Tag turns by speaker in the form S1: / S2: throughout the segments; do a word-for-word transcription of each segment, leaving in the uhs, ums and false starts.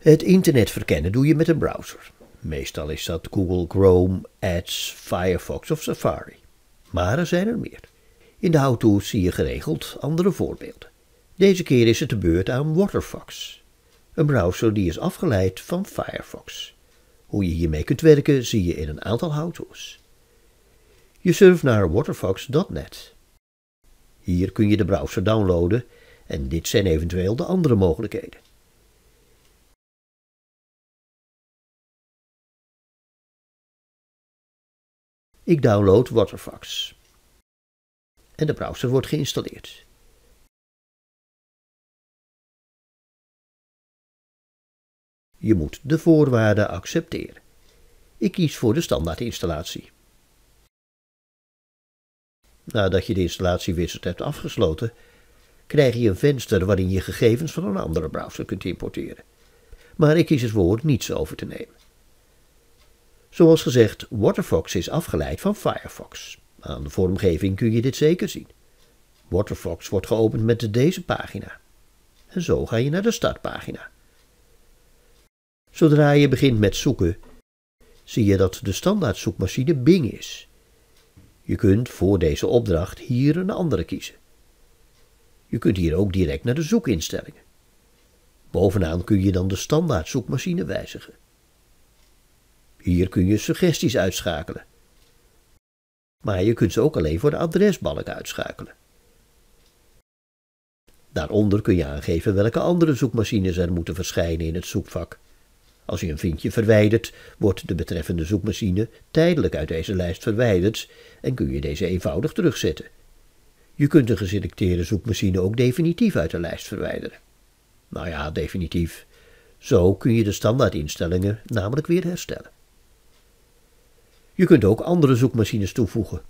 S1: Het internet verkennen doe je met een browser. Meestal is dat Google Chrome, Edge, Firefox of Safari. Maar er zijn er meer. In de how-to's zie je geregeld andere voorbeelden. Deze keer is het de beurt aan Waterfox. Een browser die is afgeleid van Firefox. Hoe je hiermee kunt werken zie je in een aantal how-to's. Je surft naar waterfox punt net. Hier kun je de browser downloaden en dit zijn eventueel de andere mogelijkheden. Ik download Waterfox. En de browser wordt geïnstalleerd. Je moet de voorwaarden accepteren. Ik kies voor de standaardinstallatie. Nadat je de installatiewizard hebt afgesloten, krijg je een venster waarin je gegevens van een andere browser kunt importeren. Maar ik kies ervoor niets over te nemen. Zoals gezegd, Waterfox is afgeleid van Firefox. Aan de vormgeving kun je dit zeker zien. Waterfox wordt geopend met deze pagina. En zo ga je naar de startpagina. Zodra je begint met zoeken, zie je dat de standaard zoekmachine Bing is. Je kunt voor deze opdracht hier een andere kiezen. Je kunt hier ook direct naar de zoekinstellingen. Bovenaan kun je dan de standaard zoekmachine wijzigen. Hier kun je suggesties uitschakelen. Maar je kunt ze ook alleen voor de adresbalk uitschakelen. Daaronder kun je aangeven welke andere zoekmachines er moeten verschijnen in het zoekvak. Als je een vinkje verwijdert, wordt de betreffende zoekmachine tijdelijk uit deze lijst verwijderd en kun je deze eenvoudig terugzetten. Je kunt een geselecteerde zoekmachine ook definitief uit de lijst verwijderen. Nou ja, definitief. Zo kun je de standaardinstellingen namelijk weer herstellen. Je kunt ook andere zoekmachines toevoegen.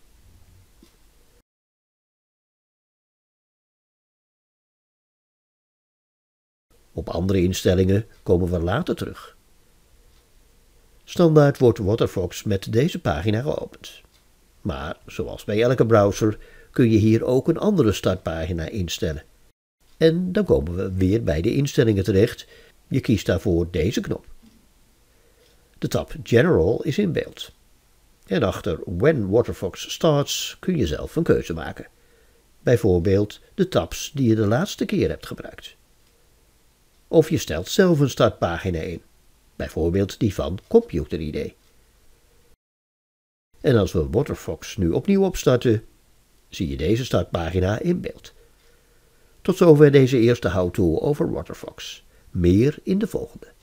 S1: Op andere instellingen komen we later terug. Standaard wordt Waterfox met deze pagina geopend. Maar, zoals bij elke browser, kun je hier ook een andere startpagina instellen. En dan komen we weer bij de instellingen terecht. Je kiest daarvoor deze knop. De tab General is in beeld. En achter When Waterfox Starts kun je zelf een keuze maken. Bijvoorbeeld de tabs die je de laatste keer hebt gebruikt. Of je stelt zelf een startpagina in. Bijvoorbeeld die van Computer I D. En als we Waterfox nu opnieuw opstarten, zie je deze startpagina in beeld. Tot zover deze eerste how-to over Waterfox. Meer in de volgende.